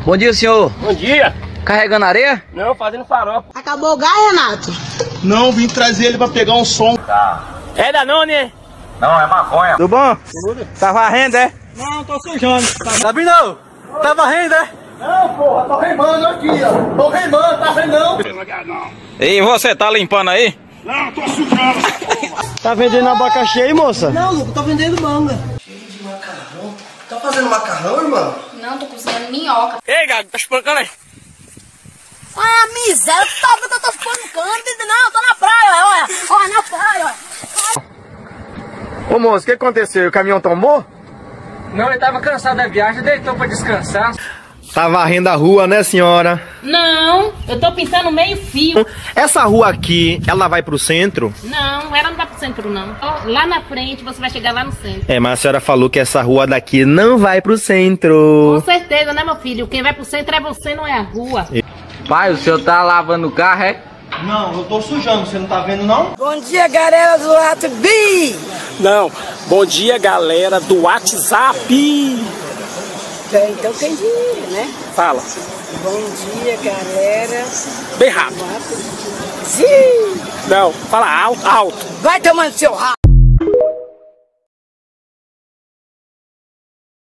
Bom dia, senhor. Bom dia. Carregando areia? Não, fazendo farofa. Acabou o gás, Renato? Não, vim trazer ele pra pegar um som. É Danone? Não, é maconha. Tudo bom? Tá varrendo, é? Não, tô sujando. Tá vindo? Tá varrendo, é? Não, porra, tô remando aqui, ó. Tô remando, tá vendo não? E você tá limpando aí? Não, tô sujando. Tá vendendo abacaxi aí, moça? Não, Luco, tô vendendo manga. Cheio de macarrão. Tá fazendo macarrão, irmão? Não, tô cozinhando minhoca. Ei, Gago, tá espancando aí? Ah, miséria, tu tá vendo que eu tô espancando? Não, tô na praia, olha. Olha, na praia, olha. Ô, moço, o que aconteceu? O caminhão tombou? Não, ele tava cansado da viagem, deitou pra descansar. Tá varrendo a rua, né, senhora? Não, eu tô pintando meio fio. Essa rua aqui, ela vai pro centro? Não, ela não vai pro centro, não. Lá na frente, você vai chegar lá no centro. É, mas a senhora falou que essa rua daqui não vai pro centro. Com certeza, né, meu filho? Quem vai pro centro é você, não é a rua. Pai, o senhor tá lavando o carro, é? Não, eu tô sujando, você não tá vendo não? Bom dia, galera do WhatsApp. Não, bom dia, galera do WhatsApp. Então tem dinheiro, né? Fala, Bom dia, galera. bem rápido. Sim. Não, fala alto, alto. Vai tomando seu rabo.